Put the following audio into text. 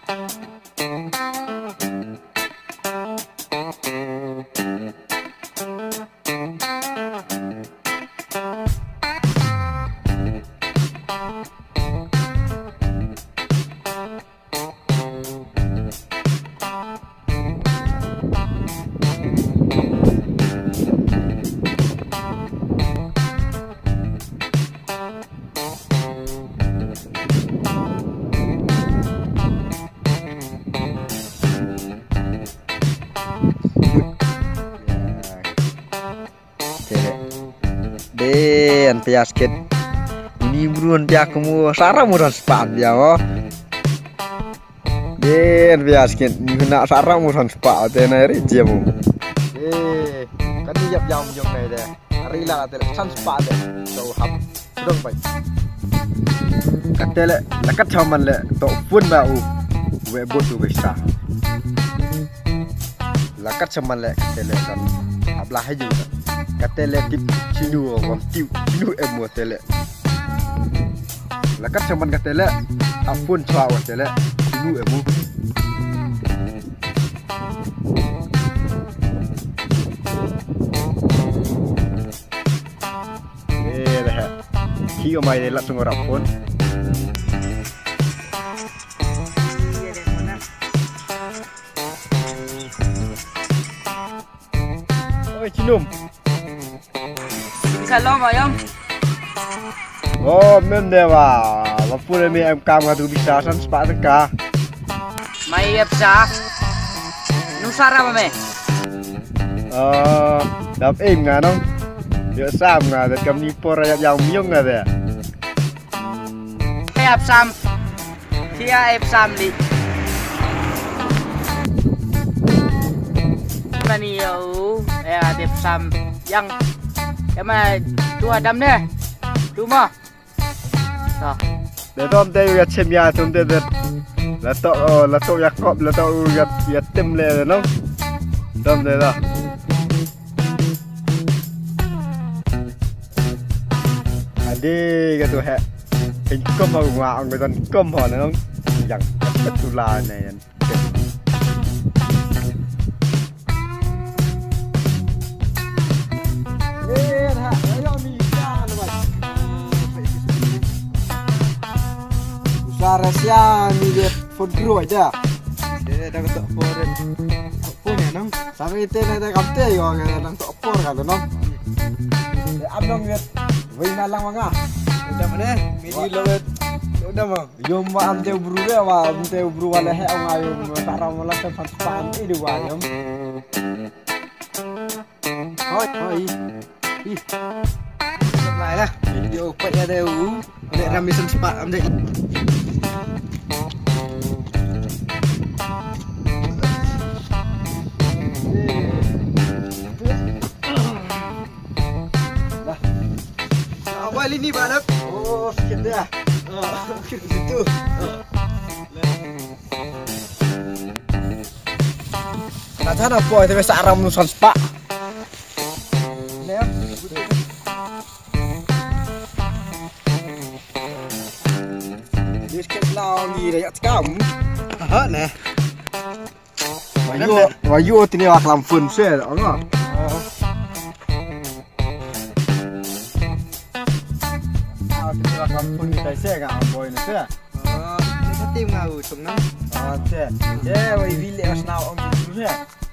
Den piasket ini buruan pihak kamu sarang muran sepat dia oh. Den piasket ini nak sarang muran sepat tena rejia mu. Kan dia jam jom ni deh. Rila tele san sepat deh. So hap sedang baik. Katele lakat caman le to pun bau. We bot tu bisa. Lakat caman le katele kan ablah aja. Katele tip cinu orang tip cinu emo tele. Lakat caman katele apun cawa tele cinu emo. Dah. Kio mai langsung orang pun. Oi cinum. Kalau mayang. Oh, mendewa. Wapun mi em kam ngadu bisa san sepak teka. Mai epsa. Nusara mame. Dap im nganong. Dia sam ngada kam ni por yang miong ngada. Epsam. Kia epsam li. Mani yo. Epsam yang mà tu Adam nè, tu mà, đó. Để tôm tê gặt xem nhà tôm tê tê, là to gặt cọp là to gặt tim lên rồi nó, tôm tê đó. Adi cái tu hẹ, hình cơm vào ngoài người ta cơm vào nó, chẳng bất tu la này. Rahasia ni dia phone pro aja. Dia dah ketok phone. Phone ya nong. Sampai itu nanti kamte yo nang tok phone kan nong. Abang lihat wina lang manga. Udah mana? Midi lewat. Udah mah. Yom wa amte buru dia wa amte buru wala he ang ayo sarang wala kan pan ini wa yom. Hoi. Ih. Lại lah. Video quay ra đây để làm mission spot am đây. Awal ini balap. Oh, sikit dah. Sikit situ. Nak sana apa? Itu biasa aram nusan spa. Lem. Dia sikit lagi dah cakap. Ha nah. Wayu tini wak lampun saya, enggak? Kampung kita saya kan boy ni saya. Kita tim ngau sungna. Saya. Ya, wei bilik asnau om itu saya.